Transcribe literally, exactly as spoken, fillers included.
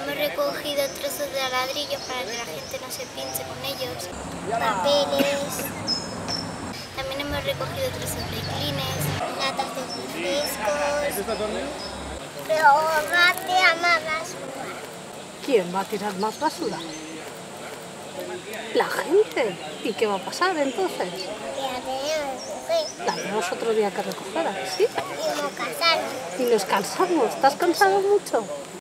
Hemos recogido trozos de ladrillos para que la gente no se pinche con ellos, papeles. También hemos recogido trozos de clines, latas de refrescos. Pero va a tirar más basura. ¿Quién va a tirar más basura? La gente. ¿Y qué va a pasar entonces? La tenemos que recoger. La tenemos otro día que recoger, ¿sí? Y nos casamos. Y nos cansamos. ¿Estás cansado mucho?